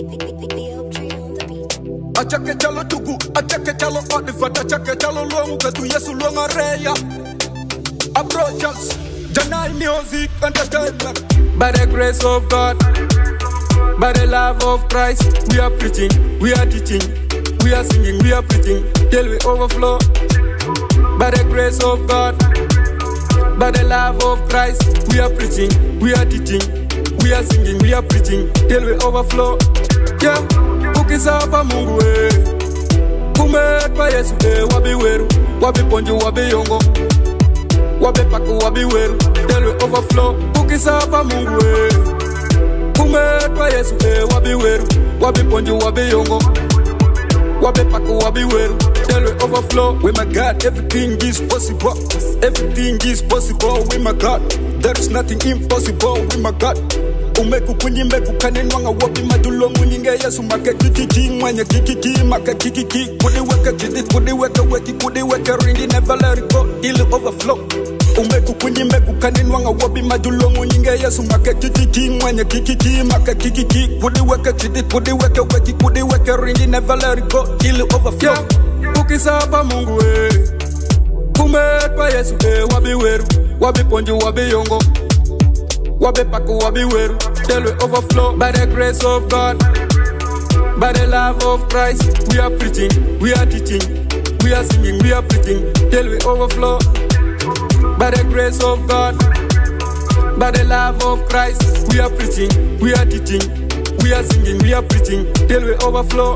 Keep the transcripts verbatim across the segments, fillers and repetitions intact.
Achake chalo tugu, achake chalo odifat, achake chalo longu ketu Yesu longa reya. Approach us, Janai music entertainment. By the grace of God, by the love of Christ, we are preaching, we are teaching, we are singing, we are preaching, till we overflow. By the grace of God, by the love of Christ, we are preaching, we are teaching, we are singing, we are preaching, till we overflow. Yeah, ukisaba Mungu we, kumetwa Yesu we, wabi weru, wabi ponju, wabi yongo, wabi paku, wabi weru, till we overflow. Ukisaba Mungu we, kumetwa Yesu we, wabi weru, wabi ponju, wabi yongo, wabi paku, wabi weru, till we overflow. With my God, everything is possible. Everything is possible with my God. There is nothing impossible with my God. Umeku kunyi meku kanenwanga wabi madulo munyinge Yesu make kikiki mwanya kikiki make kikiki kudi weke kidi kudi weke weki kudi weke ringi never let it go ili overflow. Umeku kunyi meku kanenwanga wabi madulo munyinge Yesu make kikiki mwanya kikiki make kikiki kudi weke kidi kudi weke weki kudi weke ringi never let it go ili overflow. Ukisaba Mungu we, kumetwa Yesu we, wabi weru, wabi ponju, wabi yongo, wabi paku, wabi weru, till we overflow. By the grace of God, by the love of Christ, we are preaching, we are teaching, we are singing, we are preaching, till we overflow. By the grace of God, by the love of Christ, we are preaching, we are teaching, we are singing, we are preaching, till we overflow.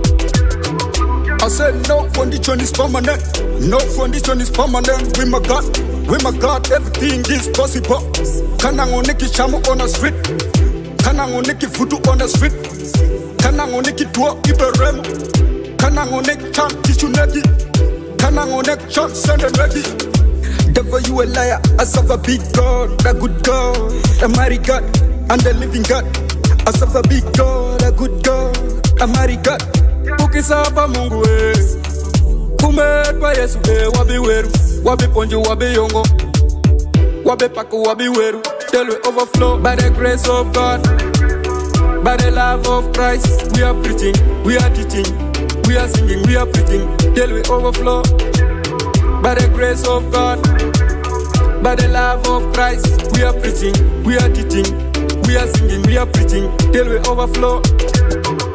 I said no condition is permanent, no condition is permanent with my God, with my God everything is possible. Kanangoniki chamu on the street, kanangoniki futu on the street, kanangoniki tuo iberemu, kanangoniki chan kishuneki, kanangoniki chan sendemeki. Devil you a liar, I serve a big God, a good God, a mighty God, and a living God. I serve a big God, a good God, a mighty God. Ukisaba Mungu we, kumetwa Yesu we, wabi weru, wabi ponju, wabi yongo, wabi paku, wabi weru, till we overflow. By the grace of God, by the love of Christ, we are preaching, we are teaching, we are singing, we are preaching, till we overflow. By the grace of God, by the love of Christ, we are preaching, we are teaching, we are singing, we are preaching, till we overflow.